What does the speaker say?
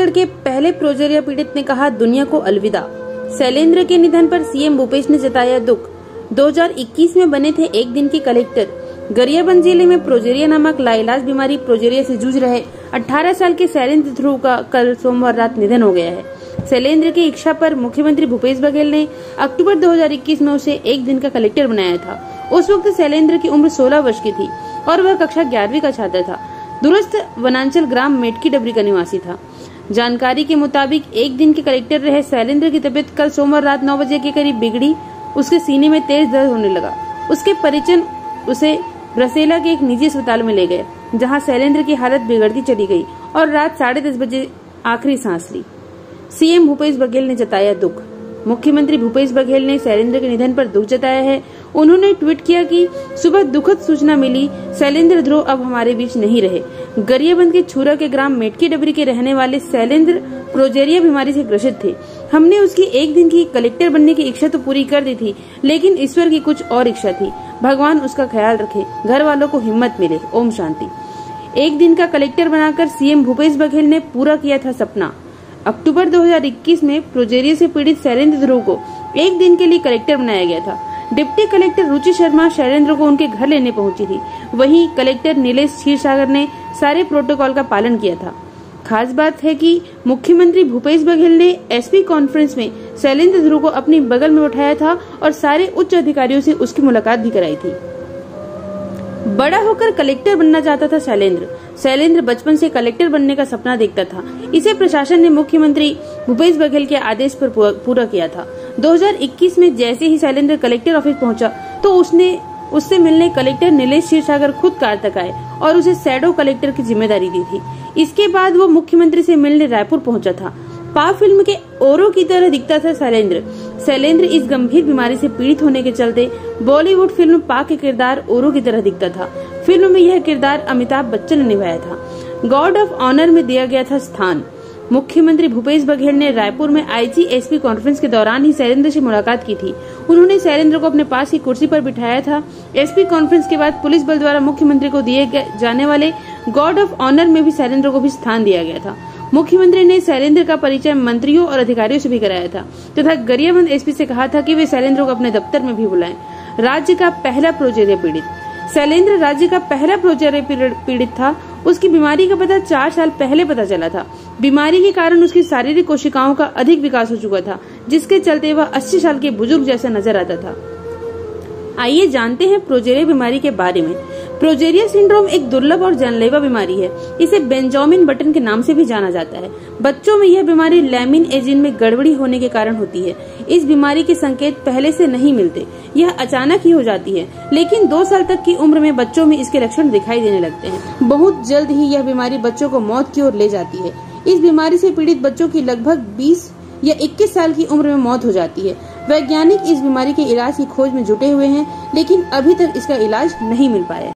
छत्तीसगढ़ के पहले प्रोजेरिया पीड़ित ने कहा दुनिया को अलविदा। शैलेंद्र के निधन पर सीएम भूपेश ने जताया दुख। 2021 में बने थे एक दिन के कलेक्टर। गरियाबंद जिले में प्रोजेरिया नामक लाइलाज बीमारी प्रोजेरिया से जूझ रहे 18 साल के शैलेंद्र ध्रुव का कल सोमवार रात निधन हो गया है। शैलेंद्र की इच्छा पर मुख्यमंत्री भूपेश बघेल ने अक्टूबर 2021 में उसे एक दिन का कलेक्टर बनाया था। उस वक्त शैलेंद्र की उम्र 16 वर्ष की थी और वह कक्षा 11वीं का छात्र था। दूरस्थ वनांचल ग्राम मेटकी डबरी का निवासी था। जानकारी के मुताबिक एक दिन के कलेक्टर रहे शैलेंद्र की तबीयत कल सोमवार रात 9 बजे के करीब बिगड़ी। उसके सीने में तेज दर्द होने लगा। उसके परिजन उसे ब्रसेला के एक निजी अस्पताल में ले गए, जहां शैलेंद्र की हालत बिगड़ती चली गई और रात 10:30 बजे आखिरी सांस ली। सीएम भूपेश बघेल ने जताया दुख। मुख्यमंत्री भूपेश बघेल ने शैलेंद्र के निधन पर दुख जताया है। उन्होंने ट्वीट किया कि सुबह दुखद सूचना मिली, शैलेंद्र ध्रुव अब हमारे बीच नहीं रहे। गरियाबंद के छुरा के ग्राम मेटकी डबरी के रहने वाले शैलेंद्र प्रोजेरिया बीमारी से ग्रसित थे। हमने उसकी एक दिन की कलेक्टर बनने की इच्छा तो पूरी कर दी थी, लेकिन ईश्वर की कुछ और इच्छा थी। भगवान उसका ख्याल रखे, घर वालों को हिम्मत मिले। ओम शांति। एक दिन का कलेक्टर बनाकर सीएम भूपेश बघेल ने पूरा किया था सपना। अक्टूबर 2021 में प्रोजेरिया से पीड़ित शैलेंद्र ध्रुव को एक दिन के लिए कलेक्टर बनाया गया था। डिप्टी कलेक्टर रुचि शर्मा शैलेंद्र को उनके घर लेने पहुंची थी। वहीं कलेक्टर नीलेश क्षीरसागर ने सारे प्रोटोकॉल का पालन किया था। खास बात है कि मुख्यमंत्री भूपेश बघेल ने एसपी कॉन्फ्रेंस में शैलेंद्र ध्रुव को अपनी बगल में उठाया था और सारे उच्च अधिकारियों से उसकी मुलाकात भी कराई थी। बड़ा होकर कलेक्टर बनना चाहता था शैलेंद्र बचपन से कलेक्टर बनने का सपना देखता था। इसे प्रशासन ने मुख्यमंत्री भूपेश बघेल के आदेश पर पूरा किया था। 2021 में जैसे ही शैलेंद्र कलेक्टर ऑफिस पहुंचा तो उससे मिलने कलेक्टर नीलेश क्षीरसागर खुद कार तक आए और उसे शैडो कलेक्टर की जिम्मेदारी दी थी। इसके बाद वो मुख्यमंत्री से मिलने रायपुर पहुंचा था। पा फिल्म के औरों की तरह दिखता था शैलेंद्र इस गंभीर बीमारी से पीड़ित होने के चलते बॉलीवुड फिल्म पा के किरदार औरों की तरह दिखता था। फिल्म में यह किरदार अमिताभ बच्चन ने निभाया था। गॉड ऑफ ऑनर में दिया गया था स्थान। मुख्यमंत्री भूपेश बघेल ने रायपुर में आईजी एसपी कॉन्फ्रेंस के दौरान ही शैलेंद्र से मुलाकात की थी। उन्होंने शैलेंद्र को अपने पास की कुर्सी पर बिठाया था। एसपी कॉन्फ्रेंस के बाद पुलिस बल द्वारा मुख्यमंत्री को दिए जाने वाले गॉड ऑफ ऑनर में भी शैलेंद्र को भी स्थान दिया गया था। मुख्यमंत्री ने शैलेंद्र का परिचय मंत्रियों और अधिकारियों से भी कराया था तथा गरियाबंद एसपी से कहा था कि वे शैलेंद्र को अपने दफ्तर में भी बुलाएं। राज्य का पहला प्रोजेरिया पीड़ित शैलेंद्र राज्य का पहला प्रोजेरिया पीड़ित था। उसकी बीमारी का पता 4 साल पहले पता चला था। बीमारी के कारण उसकी शारीरिक कोशिकाओं का अधिक विकास हो चुका था, जिसके चलते वह 80 साल के बुजुर्ग जैसा नजर आता था। आइए जानते हैं प्रोजेरिया बीमारी के बारे में। प्रोजेरिया सिंड्रोम एक दुर्लभ और जानलेवा बीमारी है। इसे बेंजामिन बटन के नाम से भी जाना जाता है। बच्चों में यह बीमारी लैमिन ए जीन में गड़बड़ी होने के कारण होती है। इस बीमारी के संकेत पहले से नहीं मिलते, यह अचानक ही हो जाती है, लेकिन 2 साल तक की उम्र में बच्चों में इसके लक्षण दिखाई देने लगते हैं। बहुत जल्द ही यह बीमारी बच्चों को मौत की ओर ले जाती है। इस बीमारी से पीड़ित बच्चों की लगभग 20 या 21 साल की उम्र में मौत हो जाती है। वैज्ञानिक इस बीमारी के इलाज की खोज में जुटे हुए हैं, लेकिन अभी तक इसका इलाज नहीं मिल पाया।